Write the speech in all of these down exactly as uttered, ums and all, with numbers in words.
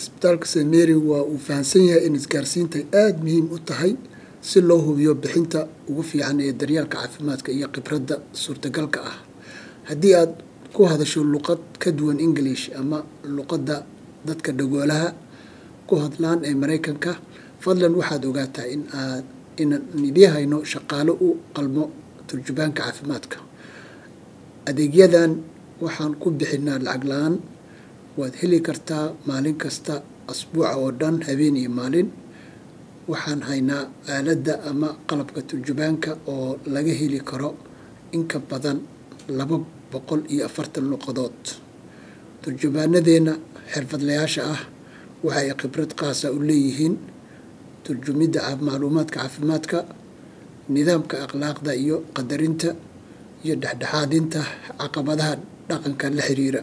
isbitaalka Saint Mary waa uu fahansan yahay in isgaarsiinta aad muhiim u tahay si loo hubiyo bixinta ugu fiican ee daryeelka caafimaadka iyo khibradda suurtagalka ah. Haddii aad ku hadasho luqad ka duwan English ama luqadda dadka dhagoolaha ku hadlaan ee Mareykanka, fadlan waxaad ogaataa in aad inaan idin hayno shaqaale u qalmo turjubaanka caafimaadka. Adeegyadan waxaan ku bixinaa lacag la'aan. Waad heli kartaa maalin kasta asbuuca oo dhan, habeen iyo maalin. Waxaan haynaa aaladda ama qalabka turjubaanka oo laga heli karo in ka badan laba boqol iyo afartan luqadood. Turjubaanadeena xirfadlayaasha ah waxay khibrad qaas ah u leeyihiin turjumidda macluumaadka caafimaadka, nidaamka akhlaaqda iyo qadarinta, iyo dhexdhexaadinta caqabadaha dhaqanka la xiriira.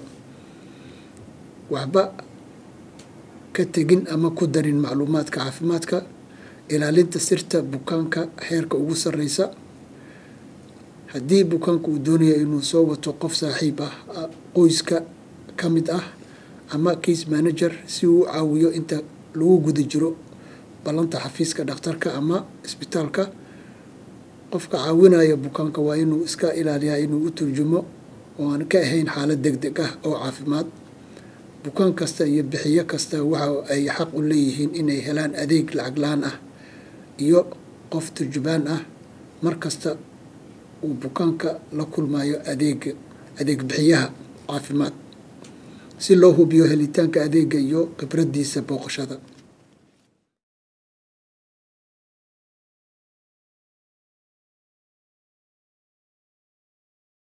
Waxba ka tegin ama ku darin macluumaadka caafimaadka, ilaalinta sirta bukaanka heerka ugu sarreysa. Haddii bukaanku uu doonayo inuu soo wato qof saaxiib ah, qoyska ka mid ah, ama case manager si uu u caawiyo inta lagu guda jiro ballanta xafiiska dhakhtarka ama isbitaalka, qofka caawinaya bukaanka waa inuu iska ilaaliyaa inuu u turjumo oo aan ka ahayn xaalad degdeg ah oo caafimaad. Bukaan kasta iyo bixiye kasta waxa ay xaq u leeyihiin inay helaan adeeg lacag la'aan ah iyo qof turjubaan ah markasta uu bukaanka la kulmayo adeeg adeeg bixiyaha caafimaad, si loo hubiyo helitaanka adeegga iyo khibraddiisa booqashada.